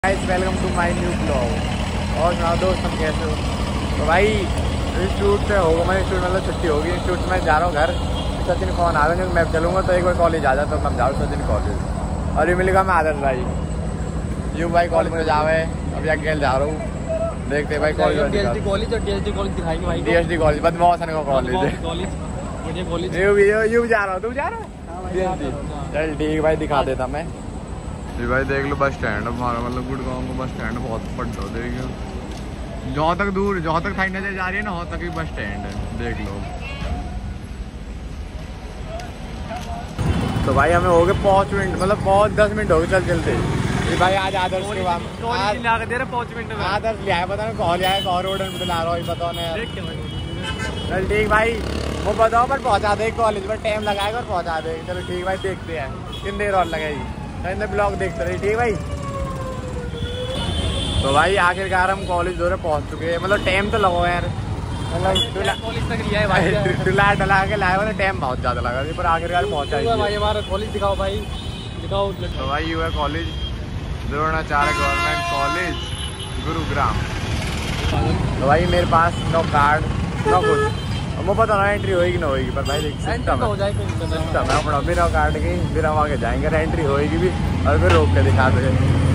Guys welcome to my new blog. और सुना दोस्त हम कैसे हो? तो भाई इंस्टीट्यूट से होगा, मैं इंस्टीट्यूट मतलब छुट्टी होगी, इंस्टीट्यूट से मैं जा रहा हूँ घर। सचिन फोन आ रहा है, मैं चलूँगा तो एक बार कॉलेज आ जाता तो मैं जाऊँ सचिन कॉलेज। और ये मिलेगा मैं आदर्श भाई यू भाई कॉलेज में जावे। अभी आगे जा रहा हूँ, देखते भाई कॉलेज दिखाएंगे भाई। DSD कॉलेज बदमाश कॉलेज यू जा रहा हूँ, तू जा रहा है? चल ठीक भाई, दिखा देता मैं। जी भाई देख लो बस स्टैंड हमारा, मतलब गुड़गांव का बस स्टैंड बहुत बड़ा। देखियो जहाँ तक दूर, जहाँ तक साइड नजर जा रही है ना, वहाँ तक ही बस स्टैंड है, देख लो। तो भाई हमें हो गए 5 मिनट, मतलब 10 मिनट हो गए चल चलते। ये भाई आज आदर्श के बाद 5 मिनट में आदर्श ले आया, पता नहीं कॉल आया, और रोड में ला रहा हूँ पता नहीं। चल ठीक भाई, वो बताओ पर पहुँचा दे कॉलेज पर, टाइम लगाएगा और पहुँचा दे। चलो ठीक भाई, देखते हैं कितनी देर और लगेगी। ब्लॉग देखते रहे ठीक भाई। तो भाई आखिरकार हम कॉलेज दौरे पहुंच चुके हैं, मतलब टाइम तो लगा यार, मतलब कॉलेज तक लिया है भाई, डला के लाया वाला टाइम बहुत ज्यादा लगा पर आखिरकार पहुंचा है भाई। हमारा कॉलेज दिखाओ भाई, दिखाओ। तो भाई ये है college Dronacharya government college Gurugram. तो भाई मेरे पास नो कार्ड नो कुछ, मुझे पता ना एंट्री होगी ना होगी, पर भाई सिस्टम है अपना, बिना कार्ड के बिना आगे जाएंगे, एंट्री होगी भी और फिर रोक के दिखा दे।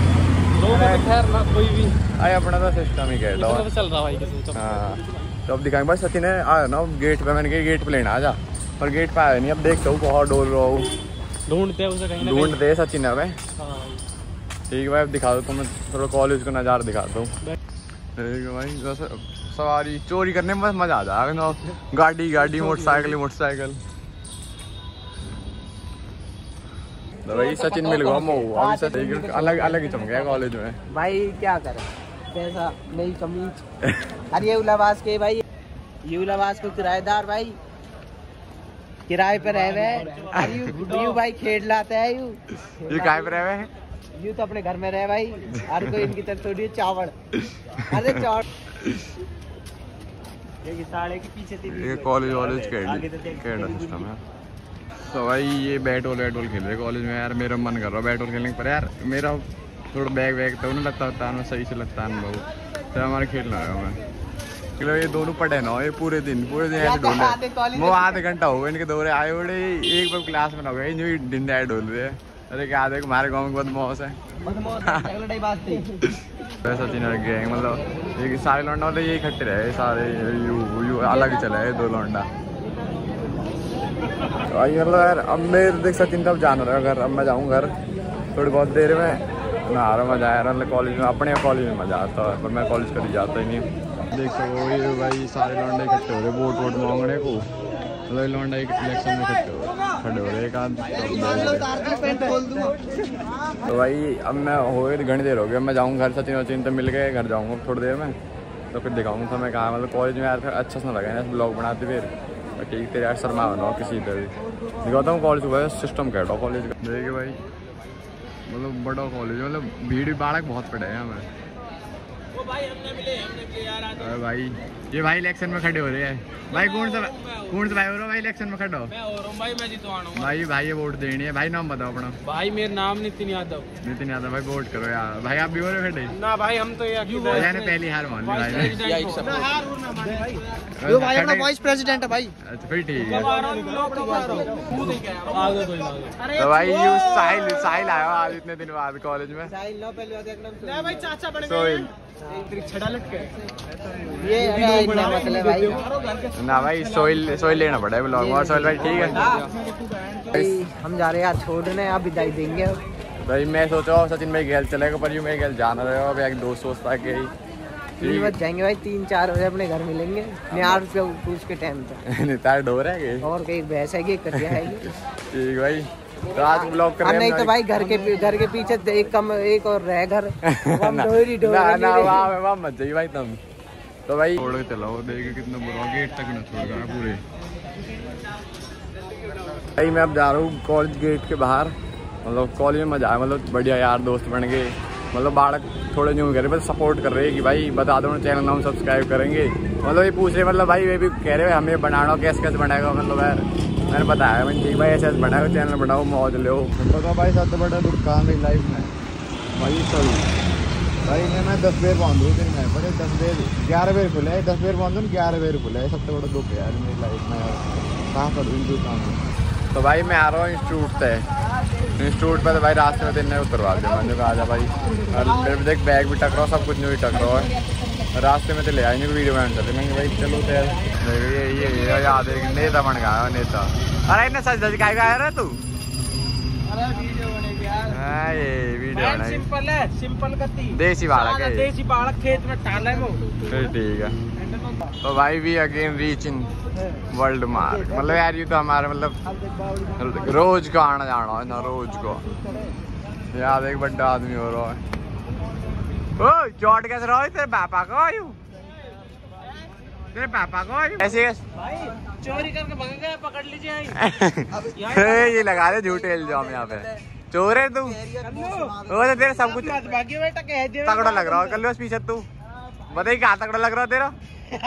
कोई भी अरे अपना तो सिस्टम ही कहता है चल रहा भाई। हाँ तो अब दिखाएंगे भाई। सचिन है आ ना गेट पे, मैंने कहा गेट पे लेना आ जा, पर गेट पे आया नहीं। अब देखता हूँ बहुत डोल रहा हूँ, ढूंढते सचिन है भाई। ठीक है भाई, अब दिखा दो तो, मैं थोड़ा कॉलेज का नज़ारा दिखाता हूँ। ठीक है भाई, जैसे सवारी चोरी करने में बस मजा आ जाएगा ना, गाड़ी मोटरसाइकिल। तो भाई सचिन मिल गया मो, अभी सचिन अलग ही चमक गया कॉलेज में भाई। क्या करे कैसा नई कमीज अरे उलावास के भाई, ये उलावास को किराएदार भाई, किराए पे रह गए। यू भाई खेड़ लाता है, यू काय पे रह गए, यू तो अपने घर में रहे भाई। हर कोई इनकी तरफ थोड़ी चावल, अरे चावल साढ़े के पीछे कॉलेज कैडा सिस्टम है। तो भाई ये बैट बॉल खेल रहे कॉलेज में यार, मेरा मन कर रहा है बैट बॉल खेलने पर यार। मेरा थोड़ा बैग तो नहीं लगता है, सही से लगता है बहुत, तो हमारे खेलना है मैं। चलो ये दोनों पढ़े ना, ये पूरे दिन ऐसे डोले, वो आधे घंटा हो गया इनके दौरे आए उड़े, एक बार क्लास में ना हो गया दिन आए डोल रहे। अरे क्या देख हमारे गाँव में बहुत मौस है। सचिन गैंग मतलब ये सारे लौंडा वाले ये इकट्ठे रहे सारे, यू अलग चले है दो लौंडा। मतलब यार अब मेरे देख सचिन तब जाना रहा घर, अब मैं जाऊँ घर थोड़ी बहुत देर में ना रहा। मजा आया मतलब कॉलेज में, अपने कॉलेज में मजा आता है, पर मैं कॉलेज कभी जाता ही नहीं। देख सको ये भाई सारे लौंडे इकट्ठे हो रहे वोट मांगने को, मतलब लौंडा इलेक्शन में खड़े हो रहे एक आध। तो भाई अब मैं हो गई घंटी देर हो गई, मैं जाऊँ घर। सचिन तो मिल गए, घर जाऊँगा थोड़ी देर में, तो फिर दिखाऊँगा तो मैं कहा मतलब कॉलेज में यार अच्छा सा लगा है ब्लॉग बनाते फिर। ठीक तेरे यार शर्मा बनाओ किसी तरह दिखाता हूँ कॉलेज का सिस्टम कहता हूँ कॉलेज का। देखिए भाई मतलब बड़ा कॉलेज, मतलब भीड़ भी बाढ़ बहुत पड़े हैं हमें। अरे भाई ये भाई इलेक्शन में खड़े हो रहे हैं भाई, कौन सा भाई हो रहा है भाई इलेक्शन में खड़ा हो? मैं हो रहा हूँ भाई, मैं जीतवाना हूँ भाई ये वोट देनी है भाई। नाम बताओ अपना। भाई मेरा नाम नितिन यादव भाई वोट करो यार भाई। आप भी हो रहे खड़े ना भाई? हम तो मैंने पहली हार मान ली भाई। भाई अपना वाइस प्रेसिडेंट है भाई। अच्छा फिर ठीक है। तो भाई यू साहिल आया आज इतने दिन बाद कॉलेज में। भाई चाचा बड़े सोहिल छड़ा लटके ये मतलब भाई ना भाई सोहिल लेना पड़ा है ब्लॉग। और सोहिल भाई ठीक है, हम जा रहे हैं यार छोड़ने, आप विदाई देंगे भाई। मैं सोचा सचिन भाई गैल चलेगा, पर यू मेरे गैल जाना रहे हो। अब एक दोस्त सोचता है कि 3 बज जाएंगे भाई, 3-4 बजे अपने घर मिलेंगे निहार पे पूछ के टाइम पे। नितार डोर है और कहीं भैंस है कि कटिया है। ठीक भाई, तो आज ब्लॉग कर रहे हैं। नहीं तो भाई घर के पीछे एक और रह घर वहाँ मत जाइए भाई तुम। तो भाई छोड़ के चलाओ, देखिए कितना बुरा गेट तक न छोड़ गया पूरे। भाई मैं अब जा रहा हूँ कॉलेज गेट के बाहर, मतलब कॉलेज में मजा आया, मतलब बढ़िया यार दोस्त बन गए। मतलब बालक थोड़े न्यू कर रहे, बस सपोर्ट कर रहे हैं कि भाई बता दो चैनल नाम सब्सक्राइब करेंगे। मतलब ये पूछ रहे, मतलब भाई वे भी कह रहे हैं हमें बनाना कैसे बनाएगा। मतलब यार मैंने बताया मैंने ठीक भाई ऐसे बनाओ चैनल बनाओ मौज लो। पता भाई सबसे बड़ा दुख काम मेरी लाइफ में भाई भाई इन्हें मैं 10 बेर बांध दूँ दिन में, बड़े 10 बेर 11 बेर खुले है, 10 बेर बांध दूँ 11 बेर खुले है, सबसे बड़ा दुख है यार मेरी लाइफ में यार, कहाँ करूँ इनके काम। तो भाई मैं आ रहा हूँ इंस्टीट्यूट से, इंस्टीट्यूट पर तो भाई रास्ते में दिन उतरवा दिया मैंने कहा आजा भाई, मेरे भी देख बैग भी टकरा सब कुछ नहीं टकरा है, रास्ते में तो ले आई नहीं वीडियो बनाने चले, मैं भाई चलो ये याद है नेता बन गया नेता। अरे इन्हें सच सच क्या रहा तू? ये वीडियो सिंपल है, सिंपल करती देसी बालक है, देसी बालक खेत में टाला है वो। ठीक है। तो भाई we again reach in world mark, मतलब यार ये तो हमारे मतलब रोज का आना जाना है ना, रोज को याद एक बड़ा आदमी हो रहा है। ओ चोट कैसे रहा है तेरे पापा को? आयु तेरे पापा को आयु ऐसे भाई चोरी करके भाग गया, पकड़ लीजिए। ये लगा दे झूठे इल्जाम यहाँ पे, चोर है तू? वो तो तेरा सब कुछ तगड़ा लग रहा है, कर लो पीछे तू बताइए क्या तगड़ा लग रहा है तेरा?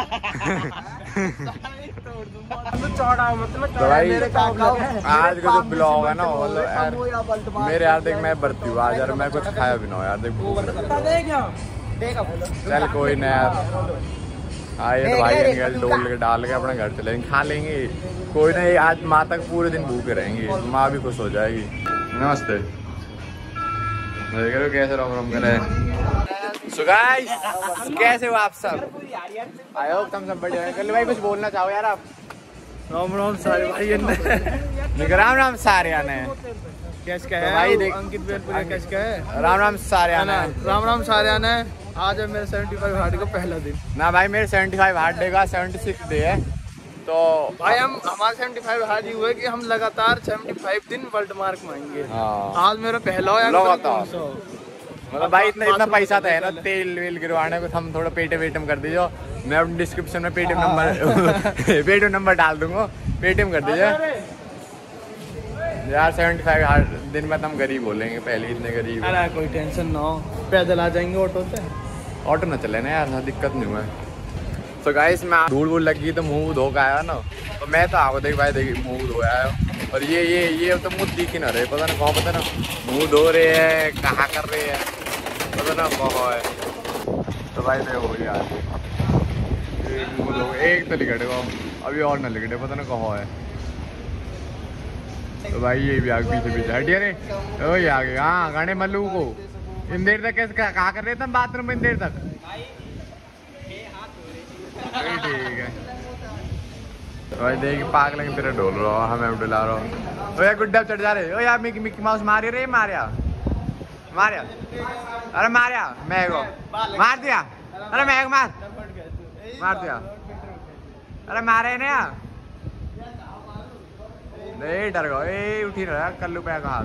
तो भाई आज का जो ब्लॉग है ना मतलब मेरे यार देख मैं भर्ती हूँ आज यार, मैं कुछ खाया भी ना हो यार, देख चल कोई ना यार, आइए तो भाई डोल के डाल के अपने घर चलेंगे, खा लेंगे कोई ना, आज माँ तक पूरे दिन भूखे रहेंगे, माँ भी खुश हो जाएगी। नमस्ते, कैसे रोम करें। सो गाइस कैसे हो आप सब? आई होप तुम सब बढ़िया। कल भाई कुछ बोलना चाहो यार आप? राम राम सारे भाई, राम राम सारे आने कैस का है भाई देख अंकित बेलपुरिया कैस का है? राम राम सारे आने, राम राम सारे आने। आज है मेरे 75 हार्ड का पहला दिन ना भाई, मेरे 75 हार्ड डे का 76 डे है। तो भाई हमारे 75 हार्ड ही हुए कि हम लगातार 75 दिन वर्ल्ड मार्क मांगेंगे। आज मेरा पहला है मतलब भाई इतना पैसा तो है ना, तेल वेल गिरवाने को हम थोड़ा पेटीएम कर दीजिए, मैं अपने डिस्क्रिप्शन में पेटीएम नंबर डाल दूंगा, पेटीएम कर दीजिए यार। 75 हार्ड दिन में हम गरीब बोलेंगे, पहले इतने गरीब। अरे कोई टेंशन ना हो, पैदल आ जाएंगे ऑटो से, ऑटो ना चले ना यार, दिक्कत नहीं हुआ। तो गाइस मैं धूल वूल लगी तो मुंह धो के आया ना, तो मैं तो आओ देख भाई देखिए मुंह धोया है, और ये तो मुँह दिख ही ना रहे, पता ना कहाँ, पता ना मुंह धो रहे हैं कहाँ कर रहे हैं, पता ना कहाँ है। तो भाई देखो यार मुँह धो एक तो लिखटे को अभी और ना लिखटे, पता ना कहाँ है। तो भाई ये भी आगे पीछे हटिए रे, ओ ये आगे हाँ गाने मल्लू को इन देर तक कैसे कहाँ कर रहे थे बाथरूम में इन देर तक? ठीक है भाई देख पागल लगे तेरा ढोल रहा हमें डुला रहा हूँ। ओ यार गुड्डा चढ़ जा रहे, ओ यार मिक्की माउस मारे रे, मारिया अरे मारिया मैं को मार दिया, अरे मैं मार दिया, अरे मारे ने यार नहीं डर गो, ए उठी रहा कल्लू पे का हाथ।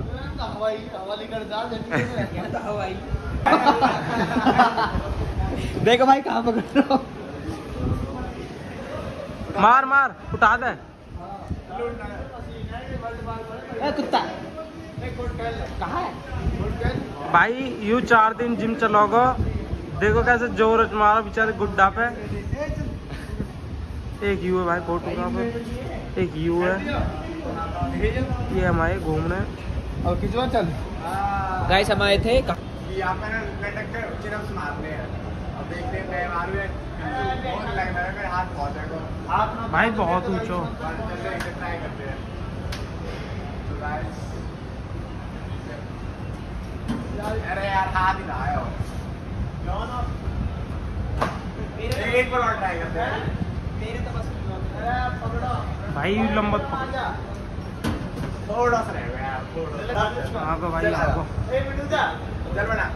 देखो भाई कहाँ पकड़ रहा हूँ, मार मार उठा दे कुत्ता कहाँ है भाई। यू 4 दिन जिम चलोगे, देखो कैसे जोर मारा बेचारे गुड्डा पे। एक यू है भाई फोटोग्राफर, एक यू है, ये हमारे घूम रहे हैं और खिंचवा चल। गाइस हम आए थे भाई बहुत ऊंचो। अरे यार हाथ ही ना आया एक बार और ट्राई करते हैं भाई लंबा थोड़ा सा रहेगा यार, थोड़ा आगो भाई आगो। चल बना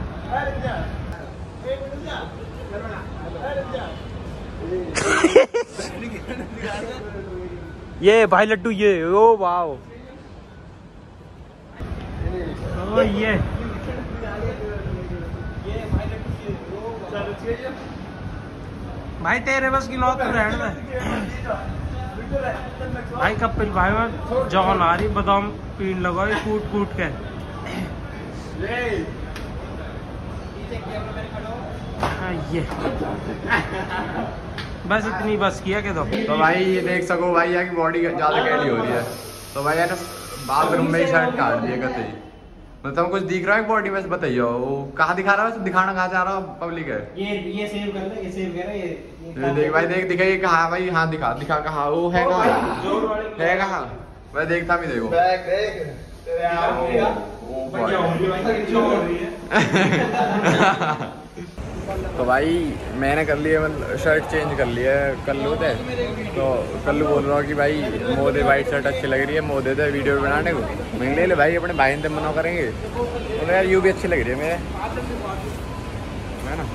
ये भाई लड्डू ये ओ वाओ ओ ये भाई तेरे बस की नौत तो रहने दे भाई। कपिल भाई में जॉन आ रही बादाम पीन लगा कूट कूट के। ये बस इतनी बस किया के तो भाई ये देख सको भाई यहाँ की बॉडी ज्यादा कैडी हो रही है, तो भाई यार बाथरूम में ही शर्ट काट दिए कहते ही मतलब कुछ दिख रहा है बॉडी में बताइए, वो कहाँ दिखा रहा है वैसे, दिखाना कहाँ चाह रहा है पब्लिक है? ये सेव कर ले, ये सेव कर ये देख भाई, देख दिखाइए कहाँ भाई, हाँ दिखा कहाँ, वो है कहाँ है कहाँ, मैं देखता भी देखो तो भाई मैंने कर लिया, मतलब शर्ट चेंज कर लिया है कल्लू थे, तो कल्लू बोल रहा कि भाई मोदे वाइट शर्ट अच्छी लग रही है, मोदे थे वीडियो बनाने को, मैंने ले ले भाई अपने भाई ने मना करेंगे, बोले यार यूँ भी अच्छी लग रही है मेरे, है ना।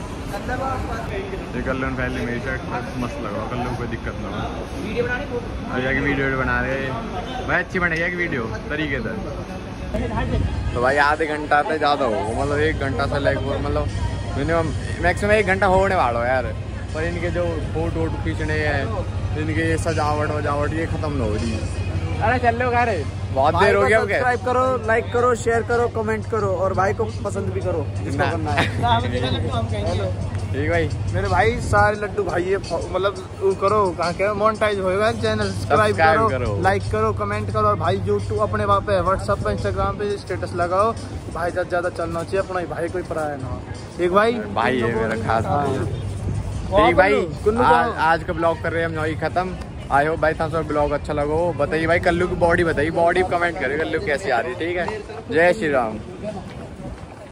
ये कल्लू ने पहले मेरी शर्ट मस्त लगा, कल्लू को कोई दिक्कत ना हो, और जाके वीडियो बना रहे भाई, अच्छी बनेगी कि वीडियो तरीके से। तो भाई आधे घंटा से ज़्यादा हो, मतलब 1 घंटा से लगभग, मतलब मिनिमम मैक्सिमम 1 घंटा होने वाला है यार, पर इनके जो फोटो वोटो खींचने हैं, इनके ये सजावट ये खत्म ना हो रही। अरे चल लो घर, बहुत देर हो गया। सब्सक्राइब करो, लाइक करो, शेयर करो, कमेंट करो और भाई को पसंद भी करो जिसको करना है। ठीक भाई, मेरे भाई सारे लड्डू भाई ये मतलब करो, कहाँ के मोनेटाइज होएगा चैनल, सब्सक्राइब करो, लाइक करो, कमेंट करो, और भाई यूट्यूब अपने वहाँ पे व्हाट्सएप पे इंस्टाग्राम पे स्टेटस लगाओ, भाई ज्यादा चलना चाहिए अपना ही भाई, कोई पराया ना हो। एक भाई है मेरा खास भाई। ठीक भाई, आज का ब्लॉग कर रहे हैं हम यही खत्म। आई होप भाई था ब्लॉग अच्छा लगा हो। बताइए भाई कल्लू की बॉडी बताइए, बॉडी कमेंट करिए कल्लू कैसी आ रही है। ठीक है, जय श्री राम।